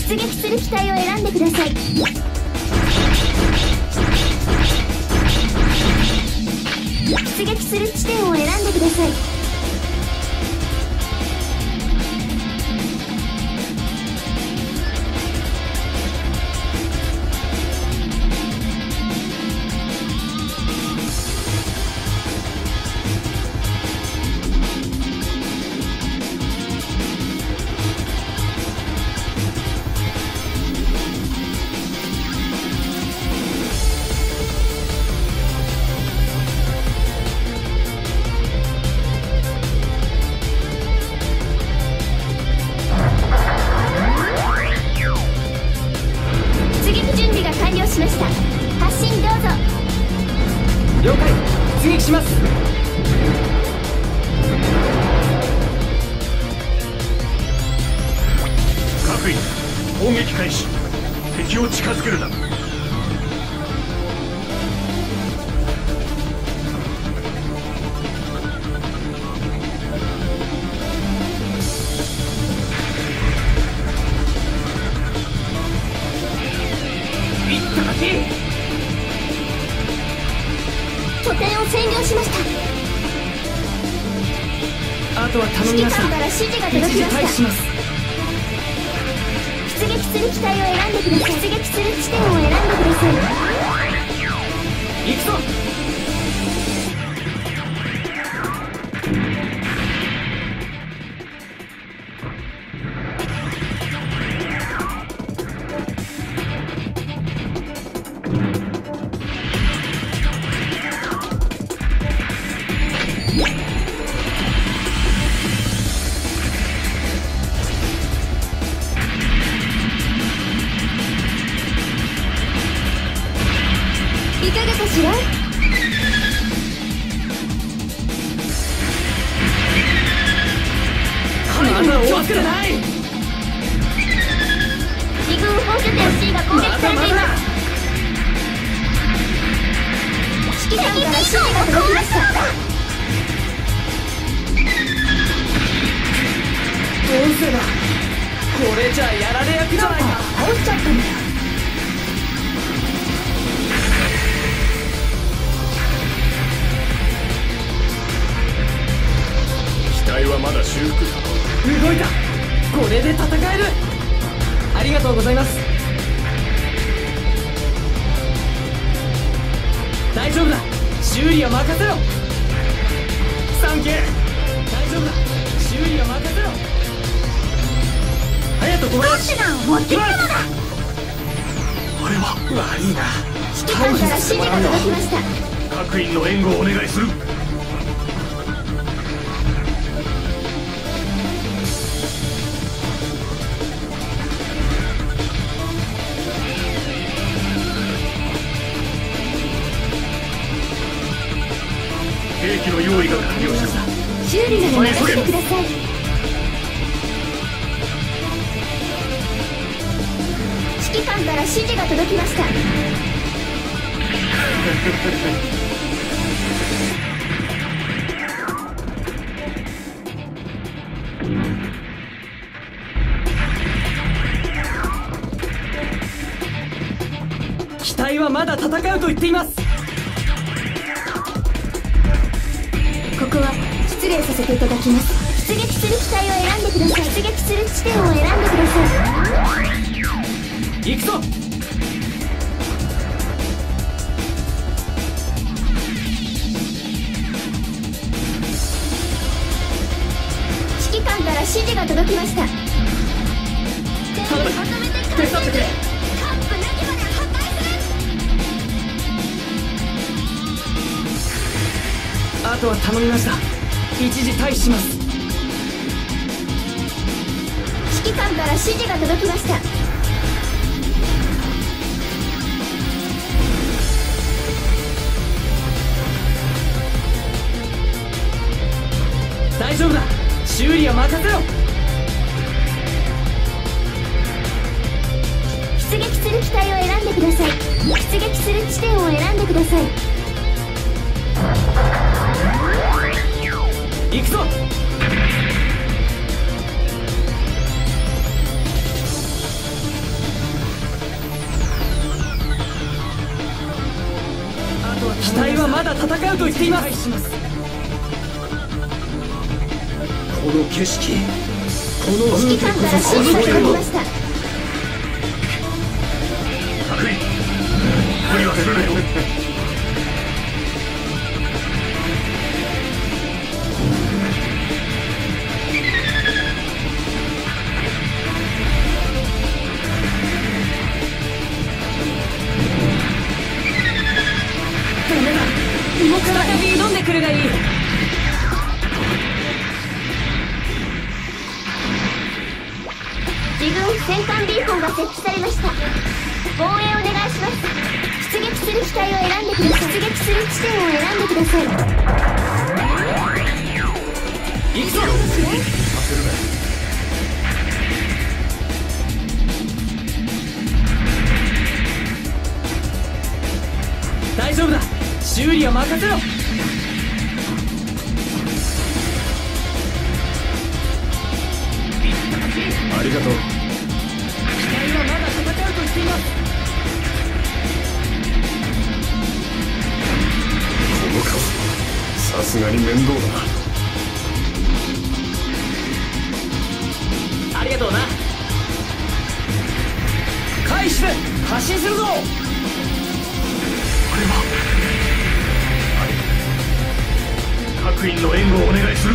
出撃する機体を選んでください。出撃する地点を選んでください。 了解、出撃します。 各員、攻撃開始。敵を近づけるな。 拠点を占領しました。 あとは頼みました。 指揮官から指示が届きました。出撃する機体を選んでください。出撃する地点を選んでください。 行くぞ。 いかがかしら。 まだ終わってない。 二軍放射線 C が攻撃されています。指揮官から指示が届きました。 どうせだ。これじゃやられ役じゃないか。 倒しちゃったんだ。 機体はまだ修復。 動いた。これで戦える。ありがとうございます。大丈夫だ。修理は任せろ。サンキュー。大丈夫だ。修理は任せろ。隼人、これコンテナを持ってきたのだ。 あれは悪いな。 指揮官から指示が届きました。 各員の援護をお願いする。兵器の用意が完了した。 修理なら任せてください。指揮官から指示が届きました。 機体はまだ戦うと言っています。 ここは失礼させていただきます。出撃する機体を選んでください。出撃する地点を選んでください。 行くぞ。 指揮官から指示が届きました。 手伝ってくれ。あとは頼みました。一時退避します。 指揮官から指示が届きました。 大丈夫だ。修理は任せろ。 出撃する機体を選んでください。出撃する地点を選んでください。 行くぞ。 だ戦うと言っています。この景色、この風景こそこの指揮官から指示が届き声を。 ました。 悪い無理はするなよ。 ダメだ、動かない。再び挑んでくるがいい。 自軍戦艦ビーコンが設置されました。防衛お願いします。出撃する機体を選んでください。出撃する地点を選んでください。 行くぞ。 させるなよ。 大丈夫だ、修理は任せろ。 ありがとう。 機体はまだ戦うと言っています。 この顔さすがに面倒だな。 ありがとうな。回避して発進するぞ。 これは各員の援護をお願いする。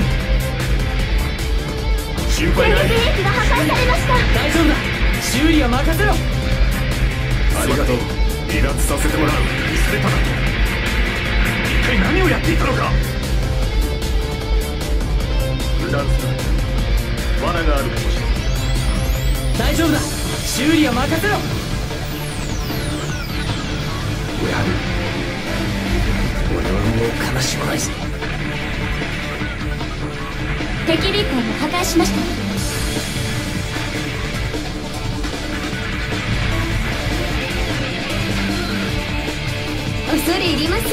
心配ない。 戦略兵器が破壊されました。 大丈夫だ、修理は任せろ。 ありがとう。離脱させてもらう。見されただと。一体何をやっていたのか。油断する。罠があるかもしれない。 大丈夫だ、修理は任せろ。 やる。俺はもう悲しまないぞ。 敵ビーコンを破壊しました。恐れ入ります。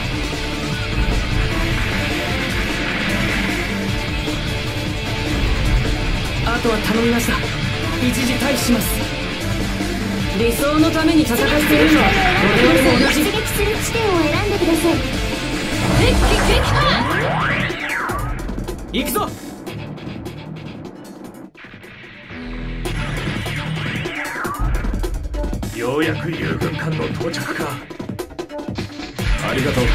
あとは頼みました。一時退避します。理想のために戦っているのは我々も同じ。 出撃する地点を選んでください。 行くぞ。 ようやく友軍艦の到着か。ありがとう。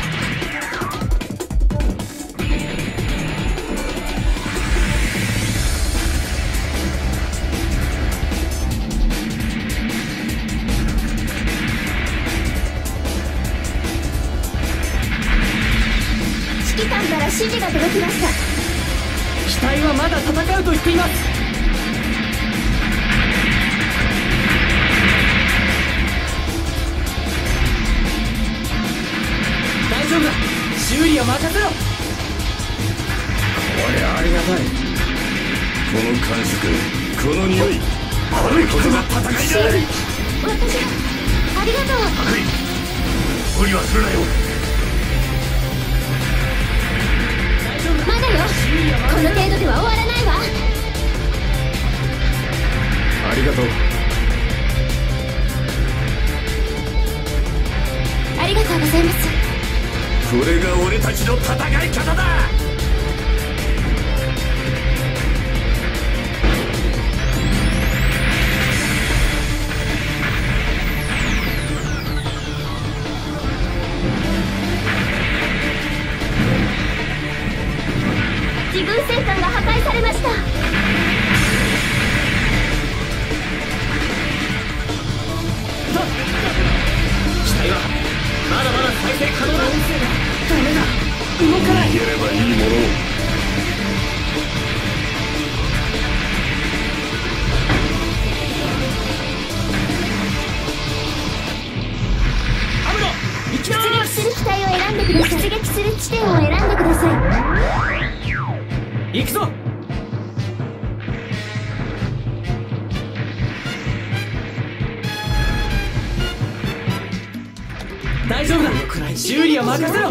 指揮官から指示が届きました。 機体はまだ戦うと言っています。大丈夫だ、修理は任せろ。 これありがたい。この感触、この匂い、これこそが戦いだ。 私がありがとう。 悪い無理はするなよ。 大丈夫だ、 まだよ。 修理はこの任せろ。 程度では終わらないわ。 ありがとう。 ありがとうございます。 これが俺たちの戦い方だ。 自軍戦艦が破壊されました。 機体はまだまだ再生可能な音声だ。ダメだ、動かない。 逃げればいいものを。 アムロ、行き出ま撃する機体を選んでください。出撃する地点を選んでください。 行くぞ。大丈夫だ、修理は任せろ。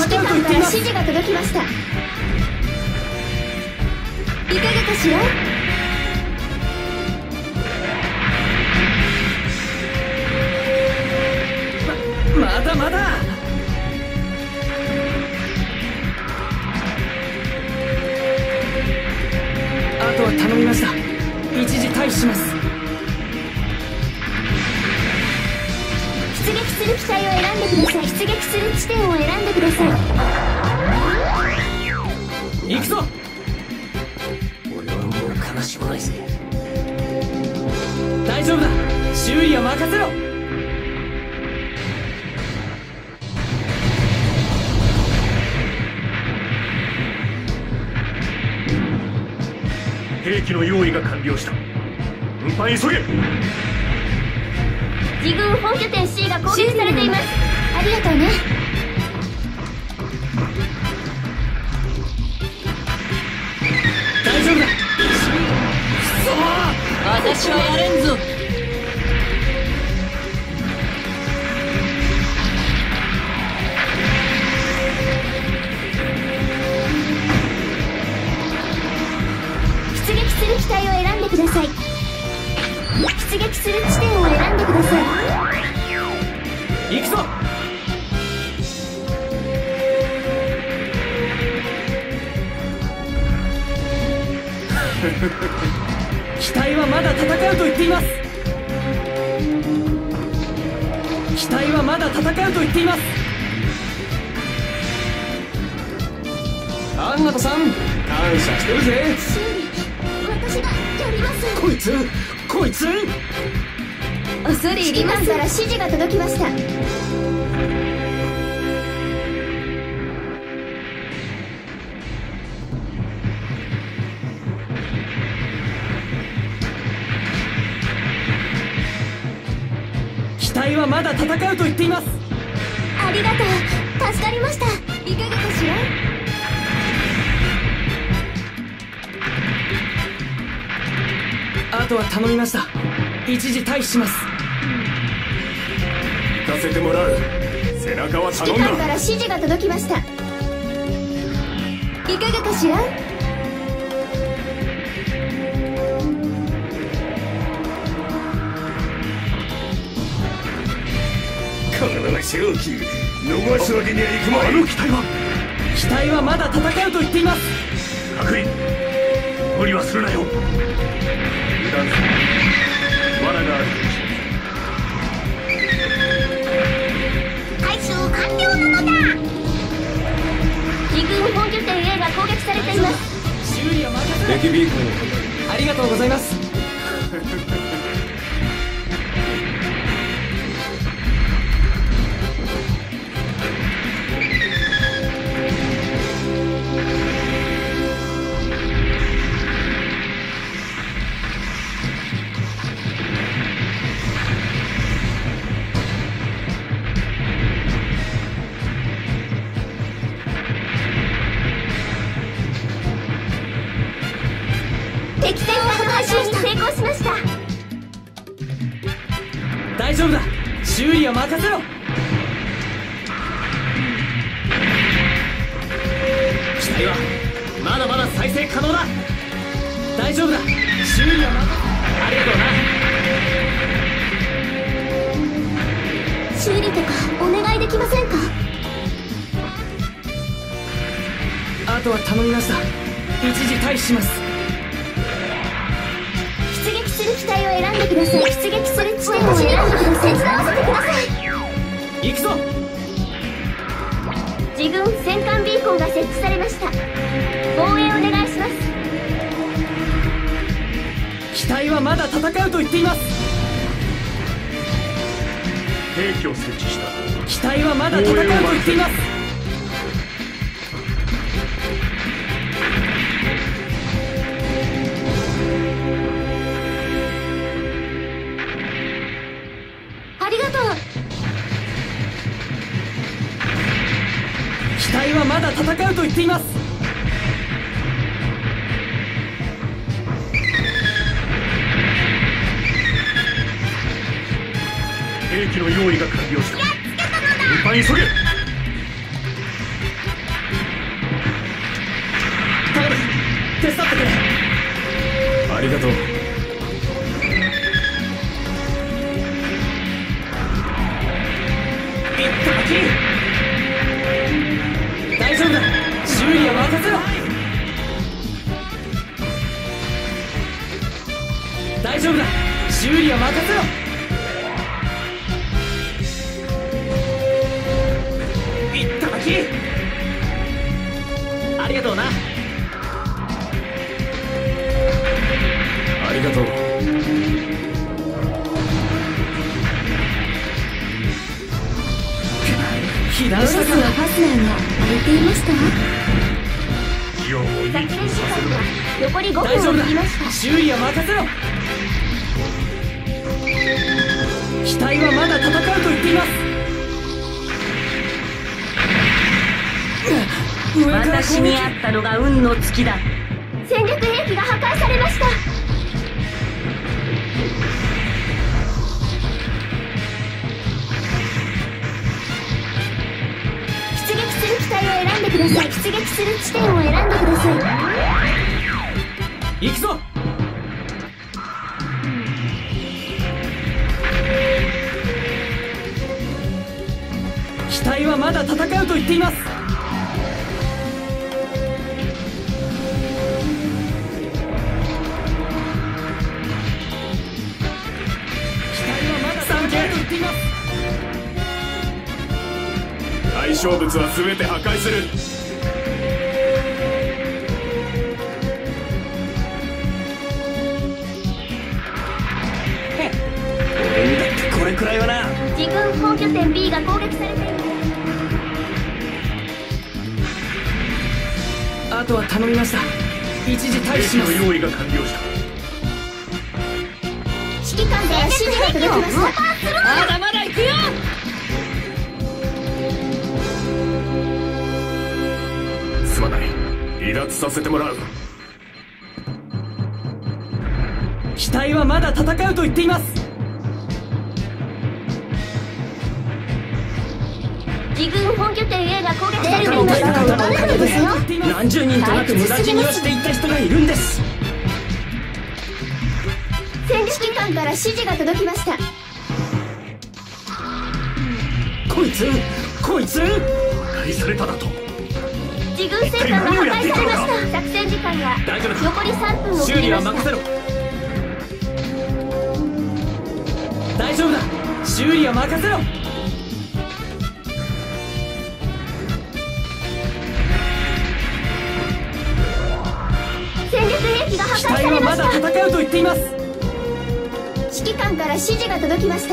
戦うと言っています。 指示が届きました。いかがかしら。 まだまだ。あとは頼みました。一時退避します。 出撃する機体を選んでください。出撃する地点を選んでください。 行くぞ。 俺はもう悲しまないぜ。 大丈夫だ。修理は任せろ。 兵器の用意が完了した。運搬急げ。 自軍本拠点 C が攻撃されています。ありがとうね。 大丈夫だ。 私はやれんぞ。 出撃する機体を選んでください。出撃する地点を選んでください。 行くぞ。機体はまだ戦うと言っています。機体はまだ戦うと言っています。アンガトさん、感謝してるぜ。 私がやります。 こいつ恐れ入ります。から指示が届きました。 機体はまだ戦うと言っています。 ありがとう。助かりました。いかがかしら。 あとは頼みました。一時退避します。 行かせてもらう。背中は頼んだ。 指揮官から指示が届きました。いかがかしら。 この勝機逃すわけにはいくまい。あの機体はまだ戦うと言っています。 確認。無理はするなよ。油断する。罠がある。 回収完了なのだ。自軍本拠点 A が攻撃されています。 修理は任せろ。 敵ビーコンありがとうございます。 敵戦艦の回収に成功しました。 大丈夫だ。修理は任せろ。機体はまだまだ再生可能だ。大丈夫だ。修理はありがとうな。 修理とかお願いできませんか。 あとは頼みました。一時退避します。 出撃する機体を選んでください。出撃する地点を選んでください。手伝わせてください。 行くぞ。 自軍戦艦ビーコンが設置されました。防衛お願いします。 機体はまだ戦うと言っています。 兵器を設置した。 機体はまだ戦うと言っています。 ありがとう。 機体はまだ戦うと言っています。 兵器の用意が完了した。運搬急げ。 手伝ってくれ。 ありがとう。 いっただき。大丈夫だ、修理は任せろ。大丈夫だ、修理は任せろ。いっただき。ありがとうな。 ありがとう。 被弾したか。 ファスナーが開いていました。 ジオンをいい気撮影に時させるな。 間が残り5 大丈夫だ分を切りました。、 修理は任せろ。機体はまだ戦うと言っています。上から私にあったのが運の尽きだ。 戦略兵器が破壊されました。出撃する機体を選んでください。出撃する地点を選んでください。 行くぞ。機体はまだ戦うと言っています。機体はまだ戦うと言っています。 対象物は全て破壊する。 俺にだってこれくらいはな。 自軍本拠点 B が攻撃されている。 あとは頼みました。一時退避します。 兵器の用意が完了した。 指揮官から指示が届きました。 まだまだ行くよ。 すまない、離脱させてもらう。 機体はまだ戦うと言っています。 自軍本拠点 A が攻撃されていのます。 方々のおかげでですよ。 何十人となく無駄死にをしていった人がいるんです。 戦指揮官から指示が届きました。 こいつ破壊されただと。 自軍戦艦が破壊されました。作戦時間が大丈夫だ、 残り3分を切修理りました。 は任せろ。大丈夫だ、修理は任せろ。 戦略兵器が破壊機さ体はまだれました。 戦うと言っています。 指揮官から指示が届きました。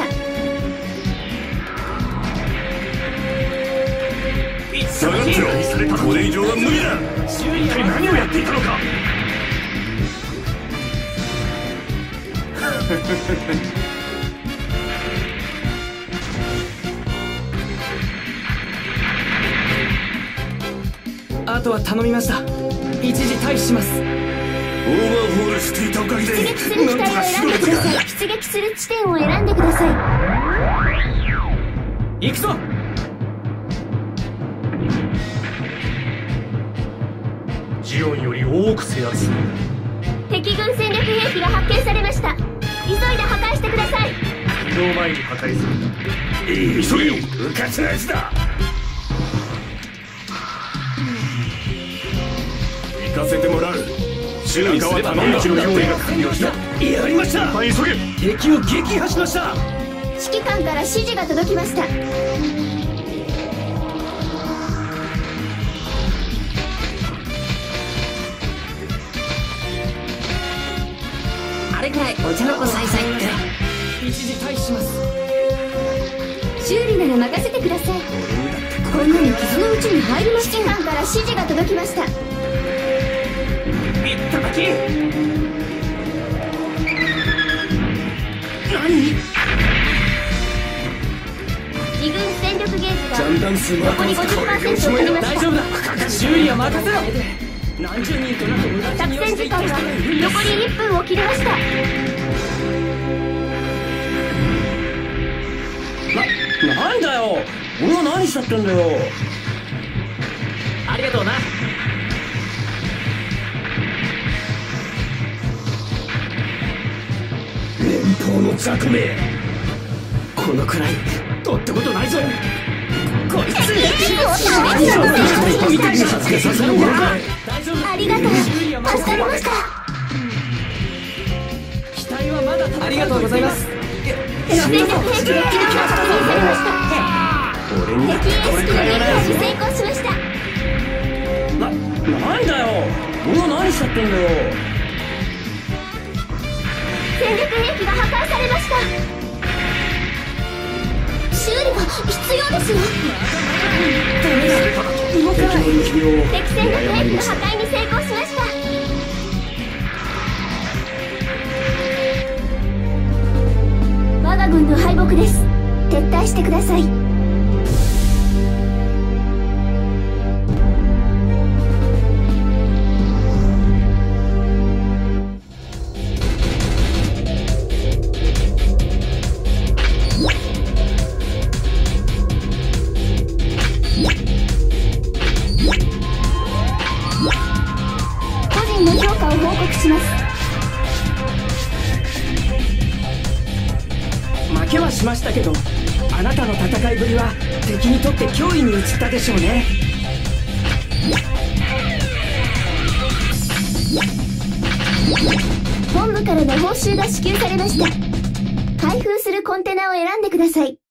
下がって破壊された。これ以上は無理だ。 修理一体は何をやっていたのか。 あとは頼みました。一時退避します。 オーバーホールしていたおかげで出撃する機体を選んでください。出撃する地点を選んでください。 行くぞ。 ジオンより多く制圧する。 敵軍戦略兵器が発見されました。急いで破壊してください。 移動前に破壊する。急げよ、うかつなやつだ。行かせてもらう。修理は頼みの用意が完了した。 やりました。 急げ。 敵を撃破しました。 指揮官から指示が届きました。 あれくらいお茶の子さいさいって。 一時退避します。 修理なら任せてください。こんなに傷のうちに入りません。指揮官から指示が届きました。 いっただき。 自軍戦力ゲージがジャンダン数が残り 50% を切りました。 大丈夫だ、修理は任せろ。何十人となく無駄死作にをしていった戦時間が人がいるんです。 残り1分を切りました。 なんだよ、俺は何しちゃってんだよ。 ありがとうな。 方の雑魚め。 このくらいとってことないぞ。こいつ敵エースを倒一方的に発揮させるものか。 ありがとう、助かりました。 機体はまだありがとうございます。 戦略兵器が機能が確認されました。 俺に敵 ESP の撃破に成功しました。 なんだよ。もう何しちゃってんだよ。 戦略兵器が破壊されました。修理が必要ですよ。 動かない。 敵戦略兵器の破壊に成功しました。我が軍の敗北です。撤退してください。個人の評価を報告します。 負けはしましたけど、あなたの戦いぶりは敵にとって脅威に移ったでしょうね。 本部からの報酬が支給されました。開封するコンテナを選んでください。